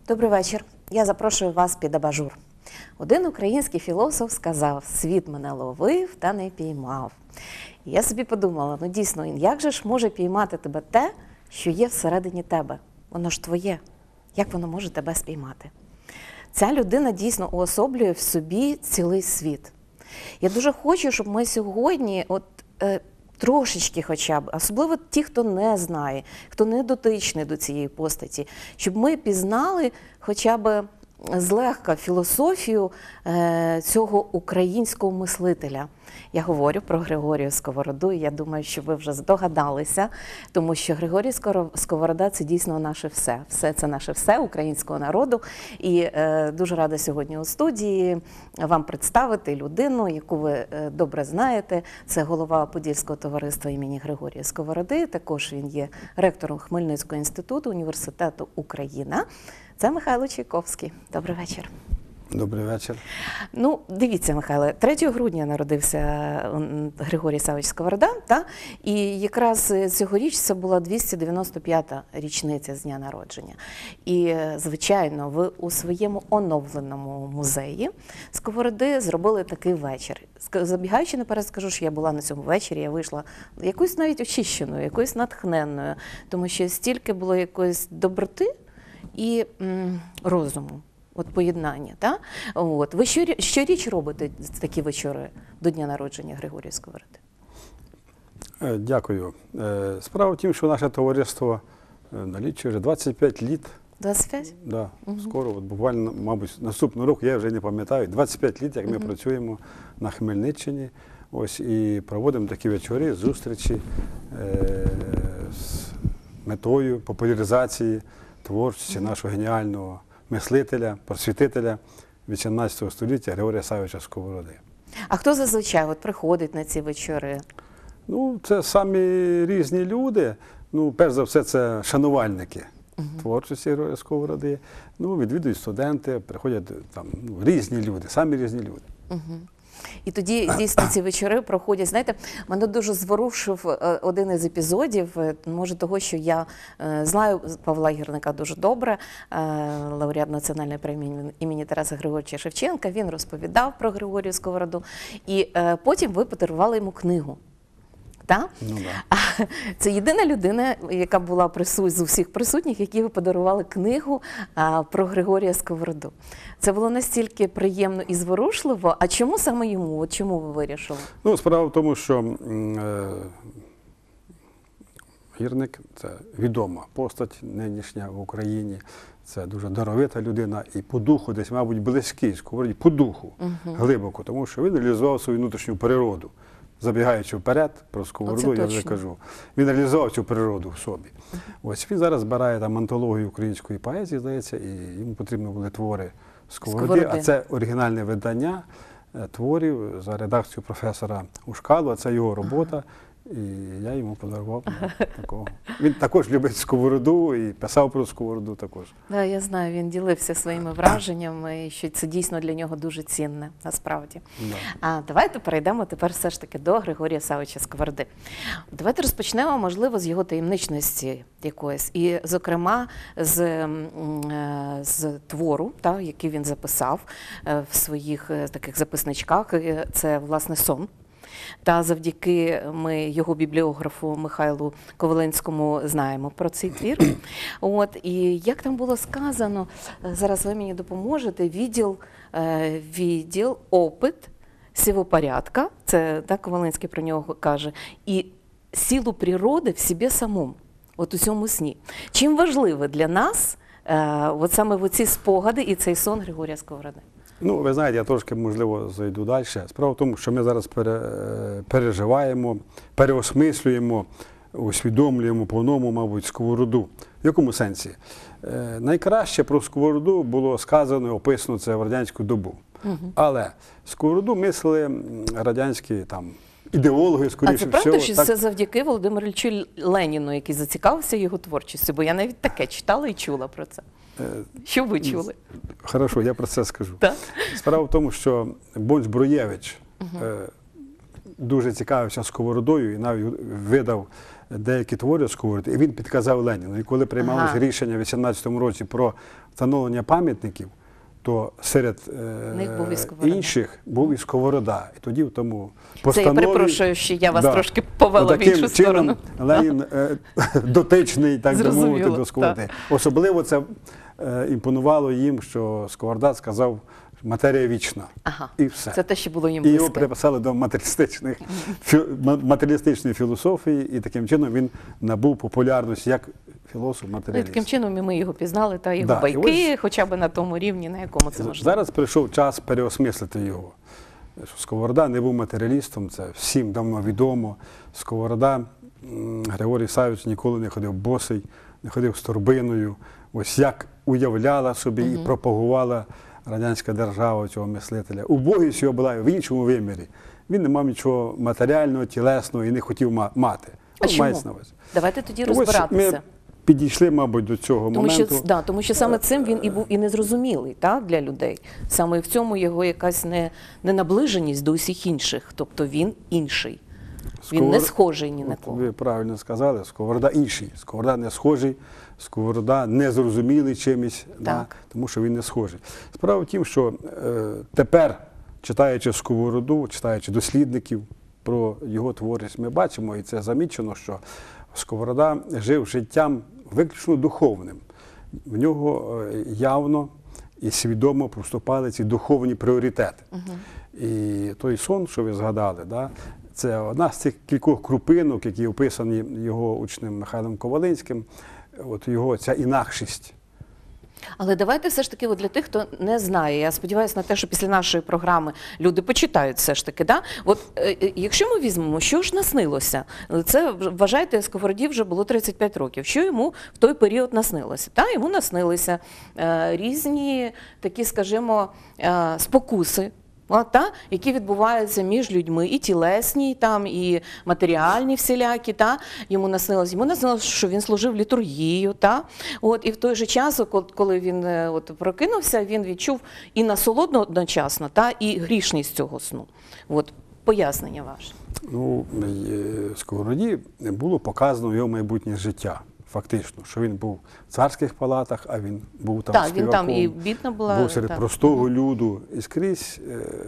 Добрий вечір. Я запрошую вас під абажур. Один український філософ сказав: «Світ мене ловив та не піймав». І я собі подумала, ну дійсно, як же ж може піймати тебе те, що є всередині тебе? Воно ж твоє. Як воно може тебе спіймати? Ця людина дійсно уособлює в собі цілий світ. Я дуже хочу, щоб ми сьогодні трошечки хоча б, особливо ті, хто не знає, хто не дотичний до цієї постаті, щоб ми пізнали хоча б злегка філософію цього українського мислителя. Я говорю про Григорія Сковороду, і я думаю, що ви вже здогадалися, тому що Григорій Сковорода – це дійсно наше все. Все це наше все українського народу. І дуже рада сьогодні у студії вам представити людину, яку ви добре знаєте. Це голова Подільського товариства імені Григорія Сковороди. Також він є ректором Хмельницького інституту університету «Україна». Це Михайло Чайковський. Добрий вечір. Добрий вечір. Ну, дивіться, Михайле, 3 грудня народився Григорій Савич Сковорода, і якраз цьогоріч це була 295-та річниця з дня народження. І, звичайно, ви у своєму оновленому музеї Сковороди зробили такий вечір. Забігаючи наперед, скажу, що я була на цьому вечорі, я вийшла якоюсь навіть очищеною, якоюсь натхненною, тому що стільки було якоїсь доброти і розуму. От поєднання, так? От. Ви щоріч робите такі вечори до дня народження Григорія Сковороди? Дякую. Справа в тім, що наше товариство налічує вже 25 літ. 25? Да, скоро, от буквально, мабуть, наступного року, я вже не пам'ятаю, 25 літ, як ми працюємо на Хмельниччині. Ось, і проводимо такі вечори, зустрічі з метою популяризації творчості нашого геніального мислителя, просвітителя 18 століття Григорія Савича Сковороди. А хто зазвичай приходить на ці вечори? Ну, це самі різні люди. Ну, перш за все, це шанувальники творчості Григорія Сковороди. Ну, відвідують студенти, приходять там різні люди, самі різні люди. І тоді дійсно ці вечори проходять. Знаєте, мене дуже зворушив один із епізодів, може того, що я знаю Павла Гірника дуже добре, лауреат Національної премії імені Тараса Григоровича Шевченка. Він розповідав про Григорія Сковороду, і потім ви подарували йому книгу. Так? Ну, да. Це єдина людина, яка була з усіх присутніх, які ви подарували книгу про Григорія Сковороду. Це було настільки приємно і зворушливо. А чому саме йому? От чому ви вирішили? Ну, справа в тому, що Гірник – це відома постать нинішня в Україні. Це дуже даровита людина і по духу десь, мабуть, близький Сковороді, по духу глибоко, тому що він реалізував свою внутрішню природу. Забігаючи вперед про Сковороду, я вже кажу, він реалізував цю природу в собі. Ось він зараз збирає там антологію української поезії, здається, і йому потрібні були твори Сковороди, а це оригінальне видання творів за редакцією професора Ушкалу, а це його робота. І я йому подарував такого. Він також любить Сковороду і писав про Сковороду також. Да, я знаю, він ділився своїми враженнями, і що це дійсно для нього дуже цінне, насправді. Да. А давайте перейдемо тепер все ж таки до Григорія Савича Сковороди. Давайте розпочнемо, можливо, з його таємничності якоїсь. І, зокрема, з твору, який він записав в своїх таких записничках. Це, власне, «Сон». Та завдяки ми його бібліографу Михайлу Коваленському знаємо про цей твір. От, і як там було сказано, зараз ви мені допоможете, відділ, опит, сівопорядка, це так Коваленський про нього каже, і силу природи в собі самому, от у цьому сні. Чим важливо для нас от саме ці спогади і цей сон Григорія Сковороди? Ну, ви знаєте, я трошки, можливо, зайду далі. Справа в тому, що ми зараз переживаємо, переосмислюємо, усвідомлюємо по-новому, мабуть, Сковороду. В якому сенсі? Найкраще про Сковороду було сказано і описано це в радянську добу. Але Сковороду мислили радянські ідеологи, скоріше всього. А це правда, що це завдяки Володимиру Іллічу Леніну, який зацікавився його творчістю? Бо я навіть таке читала і чула про це. Що ви чули? Хорошо, я про це скажу. Так? Справа в тому, що Бонч-Бруєвич дуже цікавився Сковородою і навіть видав деякі твори Сковороди, і він підказав Леніну. І коли приймалося рішення в 18-му році про встановлення пам'ятників, то серед них був і Сковорода. інших був і Сковорода. І тоді в тому Це постанові... я перепрошую, що я вас трошки повела в іншу сторону. Ленін дотичний, так би Зрозуміло, мовити, до Сковороди. Особливо це імпонувало їм, що Сковорода сказав, матерія вічна. І все. Це те, що було їм І близьке. його приписали до матеріалістичної філософії, і таким чином він набув популярності як філософ-матеріаліст. Таким чином і ми його пізнали, та його Да, байки, хоча б на тому рівні, на якому це можливо. Зараз прийшов час переосмислити його. Сковорода не був матеріалістом, це всім давно відомо. Сковорода, Григорій Савич ніколи не ходив босий, не ходив з торбиною. Ось як уявляла собі і пропагувала радянська держава цього мислителя. Убогість його була в іншому вимірі. Він не мав нічого матеріального, тілесного і не хотів мати. А чому? Давайте тоді розбиратися. Ми підійшли, мабуть, до цього моменту. Тому що саме цим він і був і незрозумілий для людей. Саме в цьому його якась ненаближеність до усіх інших. Тобто він інший. Він не схожий ні на кого. Ви правильно сказали, Сковорода інший. Сковорода не схожий, Сковорода незрозумілий чимось, тому що він не схожий. Справа в тім, що тепер, читаючи Сковороду, читаючи дослідників про його творчість, ми бачимо, і це замічено, що Сковорода жив життям виключно духовним. В нього явно і свідомо проступали ці духовні пріоритети. І той сон, що ви згадали, це одна з цих кількох крупинок, які описані його учнем Михайлом Ковалинським, от його ця інакшість. Але давайте все ж таки, для тих, хто не знає, я сподіваюся на те, що після нашої програми люди почитають все ж таки. Якщо ми візьмемо, що ж наснилося? Це, вважайте, Сковороді вже було 35 років. Що йому в той період наснилося? Йому наснилися різні такі, скажімо, спокуси, які відбуваються між людьми, і тілесні, і матеріальні всілякі. Йому наснилося, що він служив літургію. І в той же час, коли він прокинувся, він відчув і насолоду одночасно, і грішність цього сну. Пояснення ваше. Сковороді було показано його майбутнє життя. Фактично, що він був в царських палатах, а він був там співаком, він там і бідна була. Був серед простого люду. І скрізь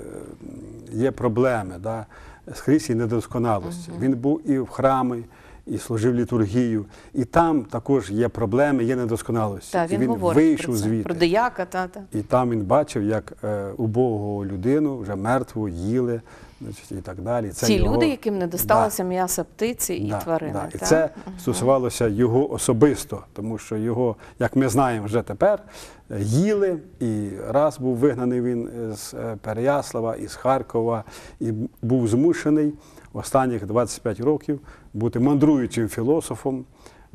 є проблеми, скрізь є недосконалості. Він був і в храмі, і служив літургію. І там також є проблеми, є недосконалості. Він він вийшов звідти. Про дияка. І там він бачив, як убогу людину, вже мертву, їли, і так далі. Це ті люди, яким не досталося м'яса птиці і тварини. І це стосувалося його особисто, тому що його, як ми знаємо вже тепер, їли, і раз був вигнаний він з Переяслава, із Харкова, і був змушений останніх 25 років бути мандруючим філософом,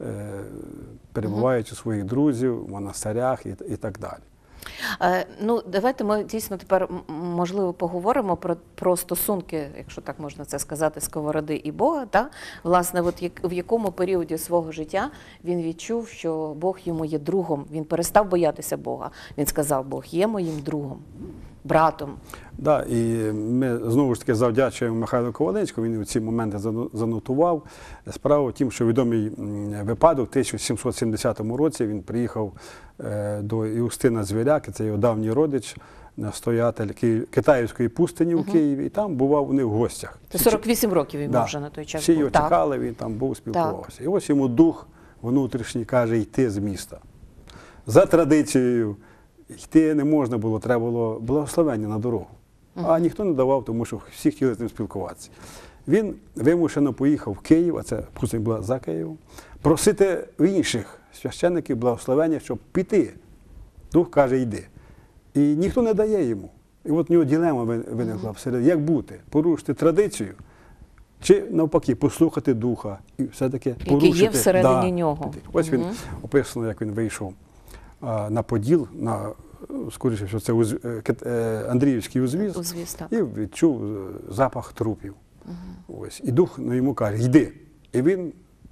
перебуваючи у своїх друзів, в монастирях і так далі. Давайте ми дійсно тепер, можливо, поговоримо про стосунки, якщо так можна це сказати, Сковороди і Бога. Власне, в якому періоді свого життя він відчув, що Бог йому є другом. Він перестав боятися Бога. Він сказав, Бог є моїм другом, братом. І ми знову ж таки завдячуємо Михайлу Ковалинському, він у ці моменти занотував. Справа в тім, що відомий випадок, в 1770 році він приїхав до Юстина Звіряки, це його давній родич, настоятель Китаївської пустині у Києві, і там бував у них в гостях. Це 48 років йому вже на той час всі був. його чекали, він там був, спілкувався. І ось йому дух внутрішній каже йти з міста. За традицією йти не можна було, треба було благословення на дорогу. А ніхто не давав, тому що всі хотіли з ним спілкуватися. Він вимушено поїхав в Київ, а це пустиня була за Києвом, просити в інших священників благословення, щоб піти. Дух каже, йди. І ніхто не дає йому. І от в нього дилема виникла всередині. Як бути? Порушити традицію? Чи навпаки, послухати Духа і все-таки порушити? Який є всередині нього. Ось він описано, як він вийшов на Поділ, скоріше, що це Андріївський узвіз, і відчув запах трупів. Ось. І Дух йому каже, йди. І він,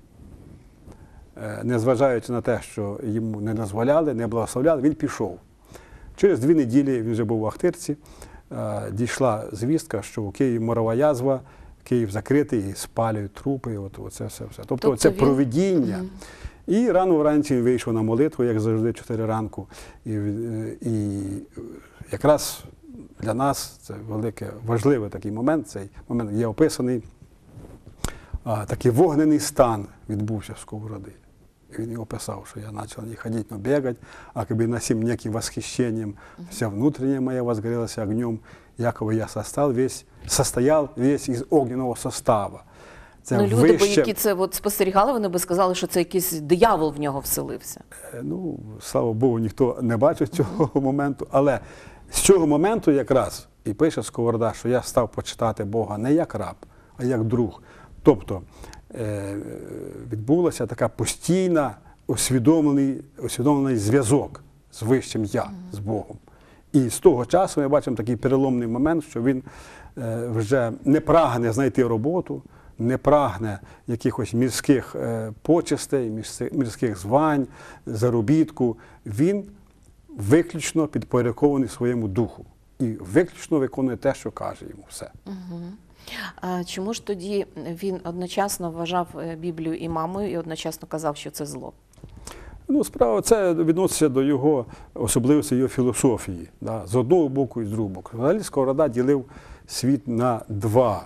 незважаючи на те, що йому не дозволяли, не благословляли, він пішов. Через 2 неділі, він вже був в Ахтирці, дійшла звістка, що у Києві морова язва, Київ закритий, і спалюють трупи, оце все. Тобто Тобто це він- провидіння. І рано вранці він вийшов на молитву, як завжди, 4 ранку. І якраз для нас це важливий такий момент. Цей момент є описаний. Такий вогнений стан відбувся в Сковороди. И он описал, что я начал не ходить, но бегать, а как бы насим неким восхищением, вся внутренняя моя возгорелась огнем, якобы я состоял весь из огненного состава. Це Ну, люди, вище, які це от спостерігали, вони би сказали, що це якийсь диявол в нього вселився. ну, слава Богу, ніхто не бачив цього моменту, але з цього моменту якраз і пише Сковорода, що я став почитати Бога не як раб, а як друг. Тобто відбулася така постійна усвідомлений зв'язок з вищим я, з Богом. І з того часу ми бачимо такий переломний момент, що він вже не прагне знайти роботу, не прагне якихось міських почестей, міських звань, заробітку. Він виключно підпорядкований своєму духу і виключно виконує те, що каже йому все. А чому ж тоді він одночасно вважав Біблію і мамою, і одночасно казав, що це зло? Ну, справа, це відноситься до його особливості, його філософії, да, з одного боку і з другого боку. Взагалі Сковорода ділив світ на два.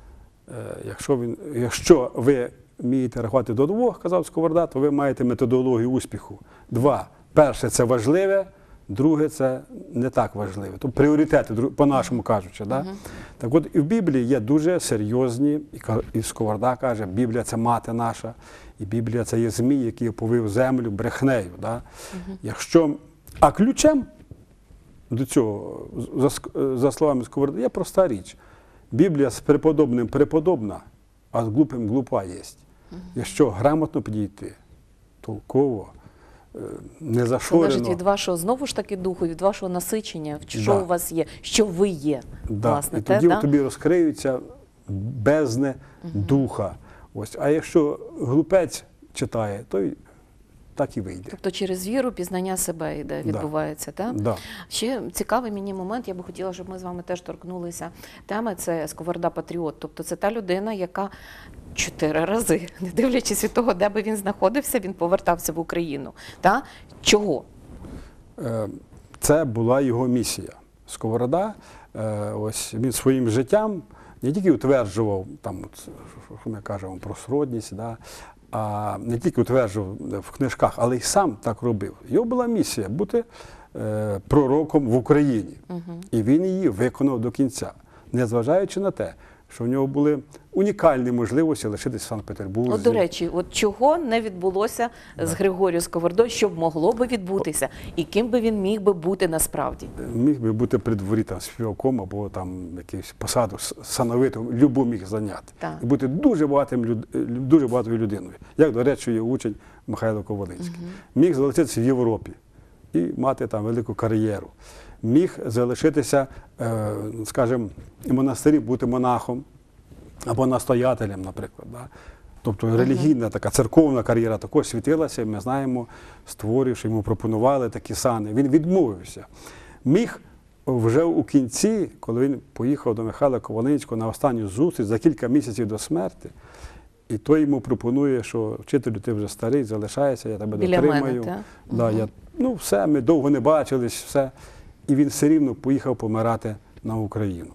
Якщо ви вмієте рахувати до 2, казав Сковорода, то ви маєте методологію успіху. 2. Перше – це важливе, друге – це не так важливе. Тобто пріоритети, по-нашому кажучи. Да? Так от і в Біблії є дуже серйозні, і Сковорода каже, Біблія – це мати наша, і Біблія – це є змій, який оповив землю брехнею. Да? А ключем до цього, за словами Сковороди, є проста річ. Біблія з преподобним преподобна, а з глупим глупа є. Якщо грамотно підійти, толково, не зашорено. Залежить від вашого, знову ж таки, духу, від вашого насичення, що у вас є, що ви є. Власне, і тоді тобі розкриються бездни духа. Ось. А якщо глупець читає, то й так і вийде. Тобто через віру пізнання себе відбувається, так? Да. Ще цікавий мені момент, я би хотіла, щоб ми з вами теж торкнулися теми, це Сковорода патріот. Тобто це та людина, яка 4 рази, не дивлячись від того, де би він знаходився, він повертався в Україну. Та? Чого? Це була його місія. Сковорода, ось він своїм життям не тільки утверджував, там, що ми кажемо, про сродність, да, а не тільки утверджував в книжках, але й сам так робив. Його була місія бути пророком в Україні. І він її виконав до кінця, незважаючи на те, що в нього були унікальні можливості лишитись в Санкт-Петербурзі. От, до речі, от чого не відбулося з Григорією Сковородою, що б могло би відбутися, і ким би він міг би бути насправді? Міг би бути при дворі там співаком або там якусь посаду сановиту, любу міг зайняти. Так. І бути дуже багатою людиною. Як, до речі, є учень Михайло Ковалинський. Міг залишитися в Європі і мати там велику кар'єру. Міг залишитися, скажімо, в монастирі, бути монахом або настоятелем, наприклад. Да? Тобто релігійна така церковна кар'єра також світилася, і ми знаємо, створивши, йому пропонували такі сани. Він відмовився. Міг вже у кінці, коли він поїхав до Михайла Ковалинського на останню зустріч за кілька місяців до смерти, і той йому пропонує, що вчителю, ти вже старий, залишайся, я тебе дотримаю. Ну, все, ми довго не бачились, все. І він все рівно поїхав помирати на Україну.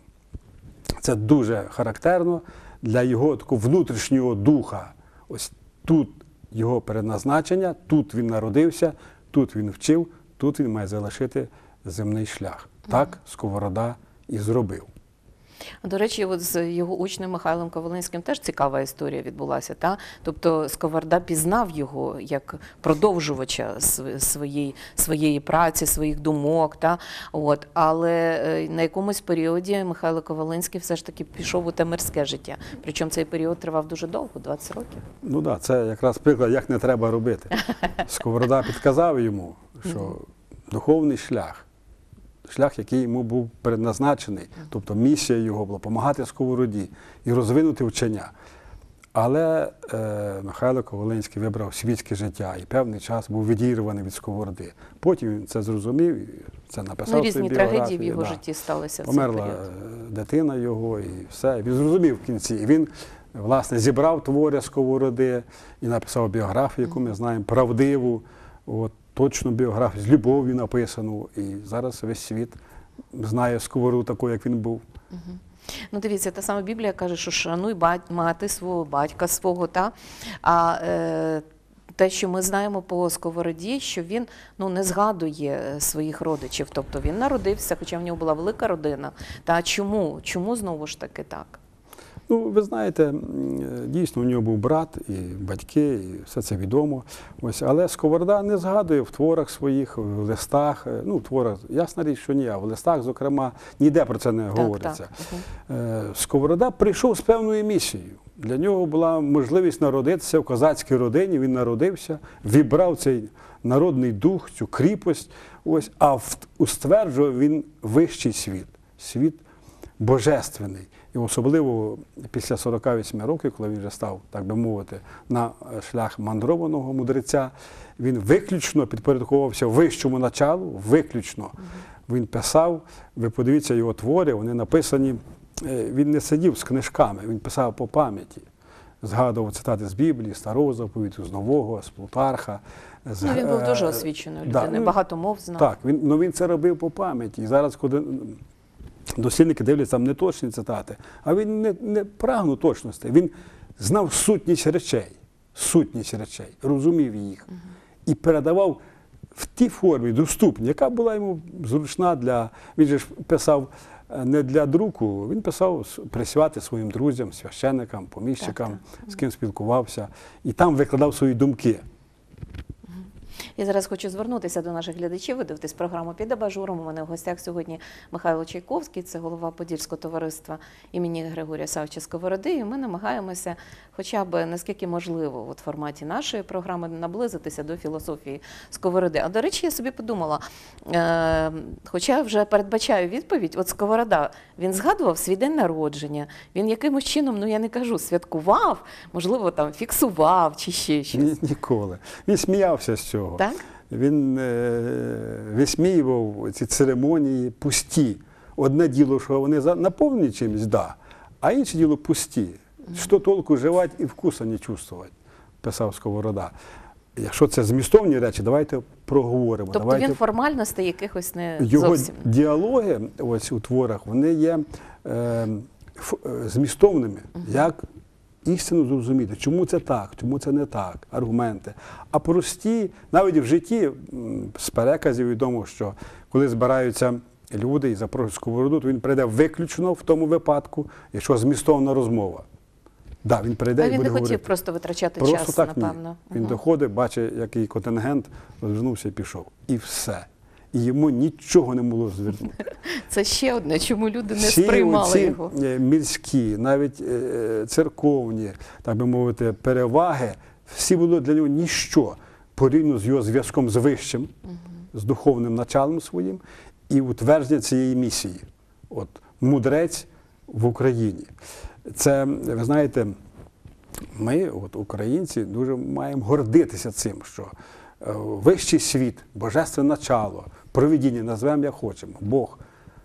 Це дуже характерно для його такого внутрішнього духа. Ось тут його передназначення, тут він народився, тут він вчив, тут він має залишити земний шлях. Так Сковорода і зробив. До речі, от з його учнем Михайлом Ковалинським теж цікава історія відбулася. Та? Тобто Сковорода пізнав його як продовжувача своєї праці, своїх думок. Та? От. Але на якомусь періоді Михайло Ковалинський все ж таки пішов у те мирське життя. Причому цей період тривав дуже довго, 20 років. Ну так, це якраз приклад, як не треба робити. Сковорода підказав йому, що духовний шлях, який йому був предназначений, тобто місія його була допомагати Сковороді і розвинути вчення. Але Михайло Ковалинський вибрав світське життя і певний час був відірваний від Сковороди. Потім він це зрозумів, і це написав. Ну, різні трагедії в його житті сталися в цей Померла період. дитина його і все. Він зрозумів в кінці. І він, власне, зібрав твори Сковороди і написав біографію, яку ми знаємо, правдиву, точну біографію, з любов'ю написану. І зараз весь світ знає Сковороду такою, як він був. Ну, дивіться, та сама Біблія каже, що шануй мати свого батька свого, та? А те, що ми знаємо по Сковороді, що він не згадує своїх родичів. Тобто він народився, хоча в нього була велика родина. Та чому? Чому знову ж таки так? Ну, ви знаєте, дійсно, у нього був брат і батьки, і все це відомо. Але Сковорода не згадує в творах своїх, в листах. Ну, в творах, ясна річ, що ні, а в листах, зокрема, ніде про це не говориться. Сковорода прийшов з певною місією. Для нього була можливість народитися в козацькій родині, він народився, вібрав цей народний дух, цю кріпость, а устверджував він вищий світ, світ божественний. І особливо після 48 років, коли він вже став, так би мовити, на шлях мандрованого мудреця, він виключно підпорядковувався вищому началу, виключно. Він писав, ви подивіться його твори, вони написані, він не сидів з книжками, він писав по пам'яті. Згадував цитати з Біблії, Старого заповіту, з Нового, з Плутарха. Він був дуже освіченою людиною, багато мов знав. Так, він це робив по пам'яті. І зараз, коли дослідники дивляться там не точні цитати, а він не прагнув точності. Він знав сутність речей, розумів їх і передавав в тій формі доступній, яка була йому зручна для... Він же ж писав не для друку, він писав присвяти своїм друзям, священникам, поміщикам, з ким спілкувався, і там викладав свої думки. Я зараз хочу звернутися до наших глядачів. Ви дивитесь програму «Під абажуром». У мене в гостях сьогодні Михайло Чайковський, це голова Подільського товариства імені Григорія Савича Сковороди. І ми намагаємося хоча б, наскільки можливо, в форматі нашої програми наблизитися до філософії Сковороди. А, до речі, я собі подумала, хоча вже передбачаю відповідь, от Сковорода, він згадував свій день народження, він якимось чином, я не кажу, святкував, можливо, там фіксував чи ще щось. Ніколи. Він сміявся з цього. Так? Він висміював ці церемонії пусті. Одне діло, що вони наповнені чимось, а інше діло пусті. Що толку жевать і вкуса не чувствувати, писав Сковорода. Якщо це змістовні речі, давайте проговоримо. Тобто він формальностей якихось не його зовсім. Його діалоги у творах, вони є змістовними. Як істину зрозуміти, чому це так, чому це не так, аргументи. А прості, навіть в житті, з переказів відомо, що коли збираються люди і запрошують Сковороду, то він прийде виключно в тому випадку, якщо змістовна розмова. Він прийде і буде не говорити. хотів просто витрачати Просто час, так, напевно. Ні. Він доходить, бачить, який контингент, розвернувся і пішов. І все. І йому нічого не було звернути. Це ще одне, чому люди не сприймали його. Міські, навіть церковні, так би мовити, переваги, всі було для нього ніщо порівняно з його зв'язком з вищим, з духовним началом своїм і утвердження цієї місії. Мудрець в Україні. Це, ви знаєте, ми, українці, дуже маємо гордитися цим, що вищий світ, божественне начало, провидіння, назвемо як хочемо, Бог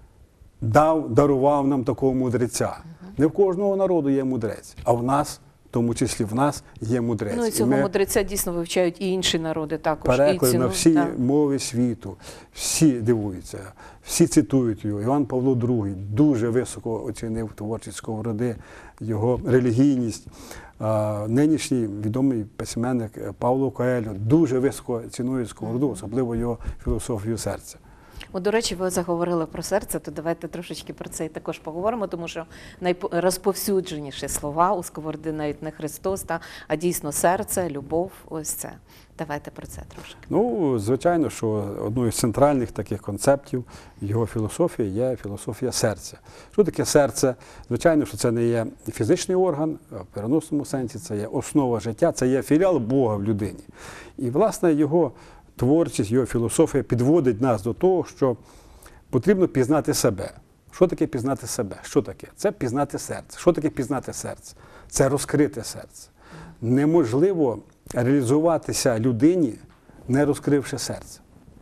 дарував нам такого мудреця. Не в кожного народу є мудрець, а в нас, в тому числі в нас, є мудрець. І цього мудреця дійсно вивчають і інші народи також. Переклади на всі мови світу, всі дивуються, всі цитують його. Іван Павло II дуже високо оцінив творчість Сковороди, його релігійність. Нинішній відомий письменник Павло Коельо дуже високо цінує Сковороду, особливо його філософію серця. До речі, ви заговорили про серце, то давайте трошечки про це і також поговоримо, тому що найрозповсюдженіші слова у Сковороди навіть не Христос, а дійсно серце, любов, ось це. Давайте про це трошки. Звичайно, що одною з центральних таких концептів його філософії є філософія серця. Що таке серце? Звичайно, що це не є фізичний орган, в переносному сенсі, це є основа життя, це є філіал Бога в людині. І, власне, його творчість, його філософія підводить нас до того, що потрібно пізнати себе, Що таке пізнати себе? Що таке? Це пізнати серце. Що таке пізнати серце? Це розкрити серце. Неможливо реалізуватися людині, не розкривши серце.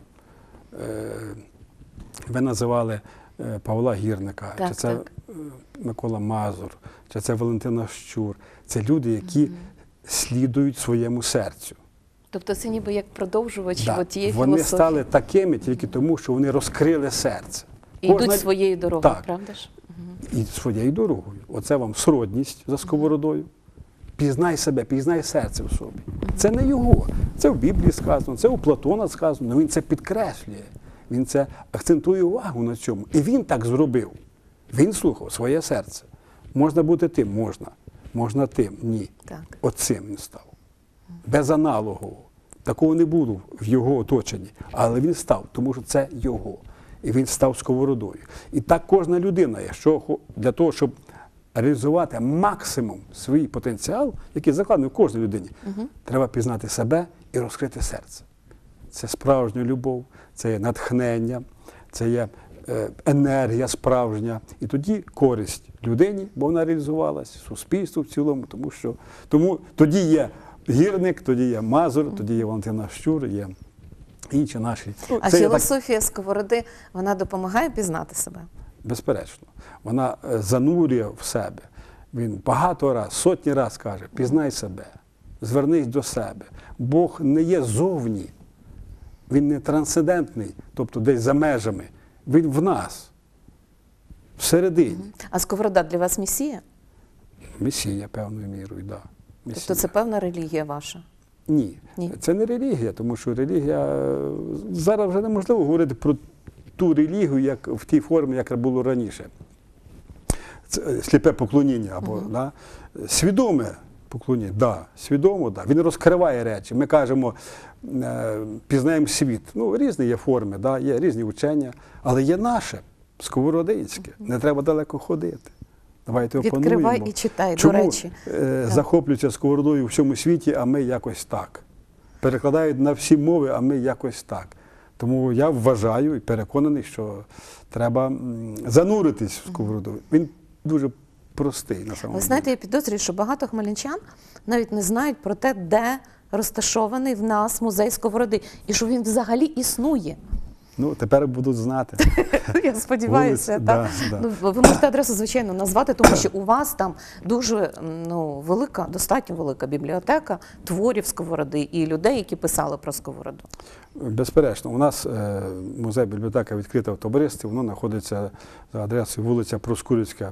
Ви називали Павла Гірника, Так, чи це так. Микола Мазур, чи це Валентина Щур. Це люди, які слідують своєму серцю. Тобто це ніби як продовжувач Да. тієї Вони філософії. стали такими тільки тому, що вони розкрили серце. І йдуть своєю дорогою, Так. правда ж? І своєю дорогою. Оце вам сродність за сковородою. Пізнай себе, пізнай серце в собі. Це не його. Це в Біблії сказано, це у Платона сказано, але він це підкреслює. Він це акцентує увагу на цьому. І він так зробив. Він слухав своє серце. Можна бути тим? Можна. Можна тим? Ні. Так. Оцим він став. Без аналогу. Такого не було в його оточенні. Але він став, тому що це його. І він став сковородою. І так кожна людина, якщо для того, щоб реалізувати максимум свій потенціал, який закладений в кожній людині, треба пізнати себе і розкрити серце. Це справжня любов, це є натхнення, це є енергія справжня. І тоді користь людині, бо вона реалізувалась, суспільству в цілому, тому тоді є Гірник, тоді є Мазур, тоді є Валентина Щур, є інші наші. А Це є філософія сковороди, вона допомагає пізнати себе? Безперечно. Вона занурює в себе. Він багато раз, сотні раз каже, пізнай себе, звернись до себе. Бог не є зовні, він не трансцендентний, тобто десь за межами. Він в нас, всередині. А сковорода для вас місія? Месія певною мірою, так. Да. Тобто це певна релігія ваша? Ні. Ні. Це не релігія, тому що релігія, зараз вже неможливо говорити про ту релігію, як в тій формі, яка було раніше. Це сліпе поклоніння або да? Свідоме поклоніння, да, свідомо, да. Він розкриває речі. Ми кажемо, пізнаємо світ. Ну, різні є форми, да? Є різні учення, але є наше, сковородинське. Не треба далеко ходити. Давайте опануємо. Відкривай і читай, Чому до речі. захоплюються сковородою в всьому світі, а ми якось так. Перекладають на всі мови, а ми якось так. Тому я вважаю і переконаний, що треба зануритись в сковороду. Він дуже простий на самому Ви деле. знаєте, я підозрюю, що багато хмельничан навіть не знають про те, де розташований в нас музей сковороди, і що він взагалі існує. Ну, тепер будуть знати. Я сподіваюся, Вулиць, так. да. Ну, ви можете адресу, звичайно, назвати, тому що у вас там дуже велика, достатньо велика бібліотека творів сковороди і людей, які писали про сковороду. Безперечно, у нас музей-бібліотека відкрита в товаристві, воно знаходиться за адресою вулиця Проскурівська,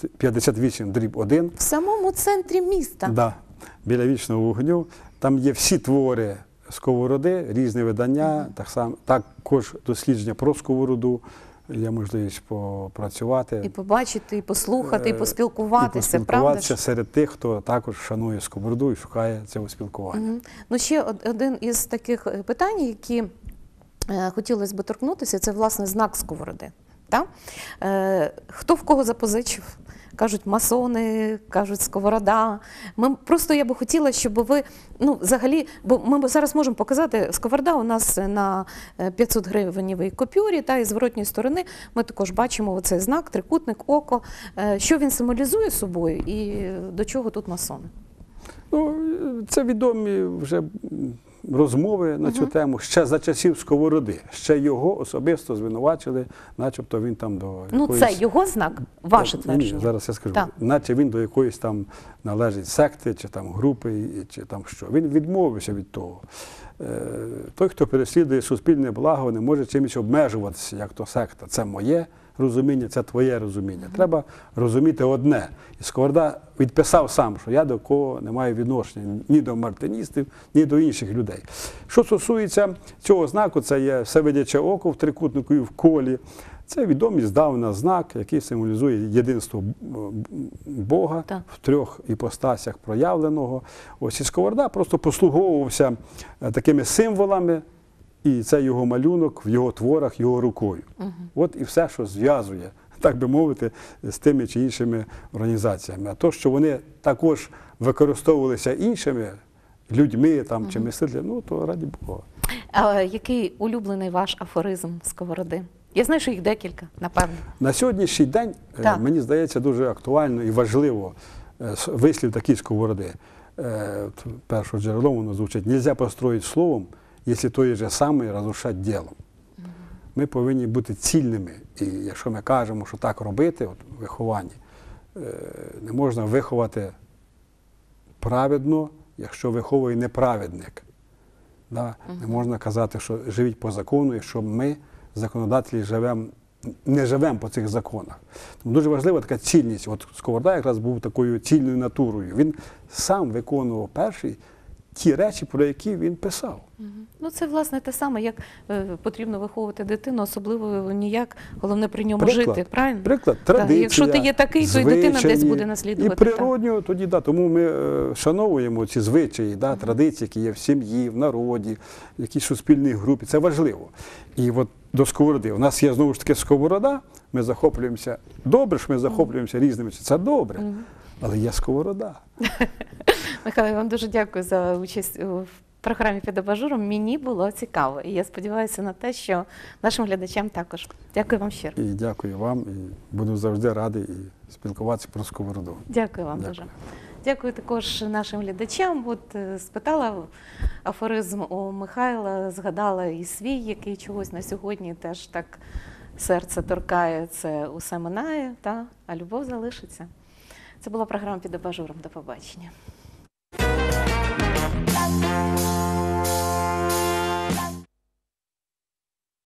58/1. В самому центрі міста. Да, біля Вічного вогню. Там є всі твори сковороди, різні видання, також дослідження про сковороду, є можливість попрацювати. І побачити, і послухати, і І поспілкуватися, правда поспілкуватися ж? серед тих, хто також шанує сковороду і шукає цього спілкування. Ну, ще один із таких питань, які хотілося б торкнутися, це, власне, знак сковороди. Так? Хто в кого запозичив? Кажуть масони, кажуть сковорода. Я би хотіла, щоб ви, взагалі, бо ми зараз можемо показати, сковорода у нас на 500 гривеневій купюрі, і з зворотньої сторони ми також бачимо оцей знак, трикутник, око. Що він символізує собою і до чого тут масони? Ну, це відомі вже розмови на цю тему ще за часів Сковороди. Ще його особисто звинувачили, начебто він там до якоїсь... це його знак? Ваше твердження? Ні, зараз я скажу. Так. Наче він до якоїсь там належить секти, чи там групи, чи там що. Він відмовився від того. Той, хто переслідує суспільне благо, не може чимось обмежуватися, як то секта. Це моє розуміння, це твоє розуміння. Треба розуміти одне. І Сковорода відписав сам, що я до кого не маю відношення ні до мартиністів, ні до інших людей. Що стосується цього знаку, це є всевидяче око в трикутнику і в колі. Це відомий здавна знак, який символізує єдинство Бога в трьох іпостасях проявленого. Ось і Сковорода просто послуговувався такими символами, і це його малюнок в його творах, його рукою. От і все, що зв'язує, так би мовити, з тими чи іншими організаціями. А то, що вони також використовувалися іншими людьми там, чи мислителями, то раді Бога. А який улюблений ваш афоризм Сковороди? Я знаю, що їх декілька, напевно. На сьогоднішній день, Так. мені здається, дуже актуально і важливо вислів такий Сковороди. Перше джерело воно звучить: «Нельзя построїти словом, якщо той же самий розрушать ділом». Ми повинні бути цільними. І якщо ми кажемо, що так робити, от в вихованні, не можна виховати праведно, якщо виховує неправедник. Да? Не можна казати, що живіть по закону, якщо ми, законодателі, не живемо по цих законах. Тому дуже важлива така цільність. От Сковорода якраз був такою цільною натурою. Він сам виконував перші ті речі, про які він писав. Ну, це, власне, те саме, як потрібно виховувати дитину, особливо ніяк, головне при ньому Приклад. жити, правильно? Приклад, Так, традиція, якщо ти є такий, то і дитина десь звичаї. буде наслідувати. І природньо тоді, да, тому ми шановуємо ці звичаї, да, традиції, які є в сім'ї, в народі, в якійсь суспільній групі. Це важливо. І от до Сковороди. У нас є, знову ж таки, Сковорода, ми захоплюємося, добре, що ми захоплюємося різними, це добре, але є Сковорода. Михайло, я вам дуже дякую за участь в програмі «Під абажуром». Мені було цікаво, і я сподіваюся на те, що нашим глядачам також. Дякую вам щиро. І дякую вам, і буду завжди радий і спілкуватися про Сковороду. Дякую вам Дякую. дуже. Дякую також нашим глядачам. От спитала афоризм у Михайла, згадала і свій, який чогось на сьогодні теж так серце торкає, це усе минає, а любов залишиться. Це була програма «Під абажуром». До побачення.